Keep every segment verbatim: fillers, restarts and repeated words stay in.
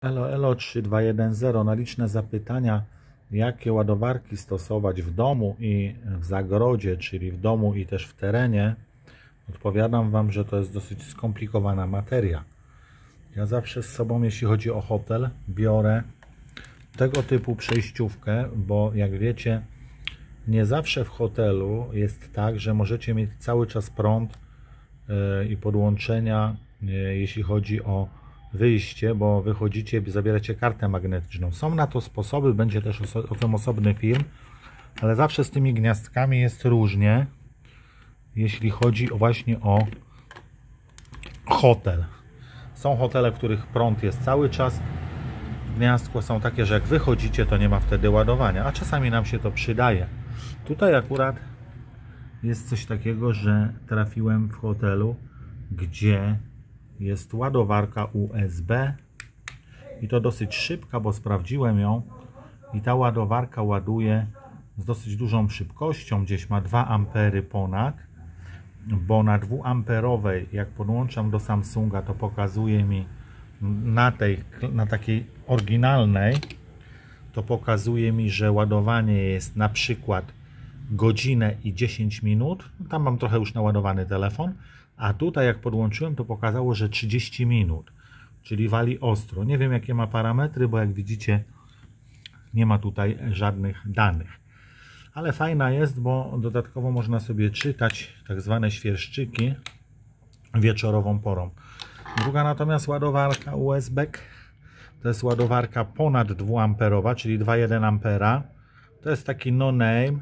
Elo Elo trzy dwa jeden zero. Na liczne zapytania, jakie ładowarki stosować w domu i w zagrodzie, czyli w domu i też w terenie, odpowiadam Wam, że to jest dosyć skomplikowana materia. Ja zawsze z sobą, jeśli chodzi o hotel, biorę tego typu przejściówkę, bo jak wiecie, nie zawsze w hotelu jest tak, że możecie mieć cały czas prąd i podłączenia, jeśli chodzi o wyjście, bo wychodzicie, zabieracie kartę magnetyczną. Są na to sposoby, będzie też o tym osobny film, ale zawsze z tymi gniazdkami jest różnie, jeśli chodzi o właśnie o hotel. Są hotele, w których prąd jest cały czas w gniazdku, są takie, że jak wychodzicie, to nie ma wtedy ładowania, a czasami nam się to przydaje. Tutaj akurat jest coś takiego, że trafiłem w hotelu, gdzie jest ładowarka U S B i to dosyć szybka, bo sprawdziłem ją i ta ładowarka ładuje z dosyć dużą szybkością, gdzieś ma dwa ampery ponad, bo na dwuamperowej, jak podłączam do Samsunga, to pokazuje mi na tej, na takiej oryginalnej, to pokazuje mi, że ładowanie jest na przykład godzinę i dziesięć minut. Tam mam trochę już naładowany telefon, a tutaj jak podłączyłem, to pokazało, że trzydzieści minut, czyli wali ostro. Nie wiem, jakie ma parametry, bo jak widzicie, nie ma tutaj żadnych danych. Ale fajna jest, bo dodatkowo można sobie czytać tak zwane świerszczyki wieczorową porą. Druga natomiast ładowarka U S B, to jest ładowarka ponad dwuamperowa, czyli dwa przecinek jeden ampera. To jest taki no name,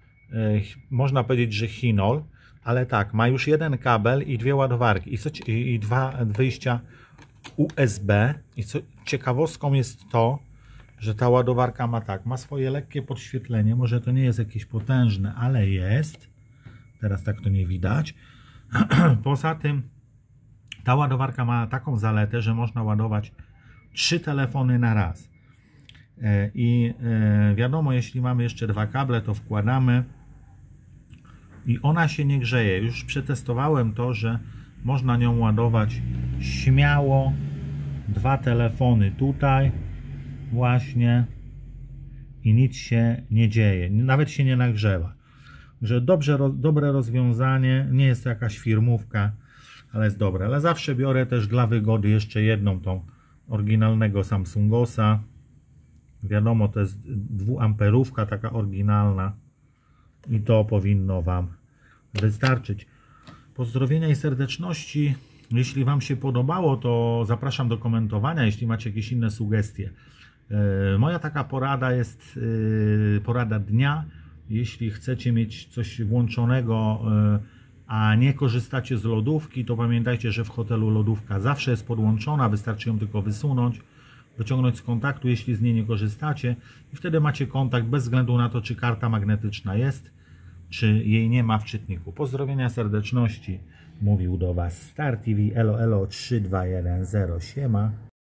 można powiedzieć, że Hinol, ale tak, ma już jeden kabel i dwie ładowarki i, co, i, i dwa wyjścia U S B. I co ciekawostką jest to, że ta ładowarka ma tak, ma swoje lekkie podświetlenie, może to nie jest jakieś potężne, ale jest. Teraz tak to nie widać. Poza tym ta ładowarka ma taką zaletę, że można ładować trzy telefony na raz. I wiadomo, jeśli mamy jeszcze dwa kable, to wkładamy i ona się nie grzeje. Już przetestowałem to, że można nią ładować śmiało dwa telefony tutaj właśnie i nic się nie dzieje, nawet się nie nagrzewa. Że dobrze, dobre rozwiązanie, nie jest to jakaś firmówka, ale jest dobre. Ale zawsze biorę też dla wygody jeszcze jedną, tą oryginalnego Samsungosa. Wiadomo, to jest dwuamperówka, taka oryginalna i to powinno Wam wystarczyć. Pozdrowienia i serdeczności. Jeśli Wam się podobało, to zapraszam do komentowania, jeśli macie jakieś inne sugestie. Moja taka porada jest porada dnia. Jeśli chcecie mieć coś włączonego, a nie korzystacie z lodówki, to pamiętajcie, że w hotelu lodówka zawsze jest podłączona, wystarczy ją tylko wysunąć, wyciągnąć z kontaktu, jeśli z niej nie korzystacie, i wtedy macie kontakt bez względu na to, czy karta magnetyczna jest, czy jej nie ma w czytniku. Pozdrowienia serdeczności. Mówił do Was Star T V. Elo Elo trzy dwa jeden zero. Siema.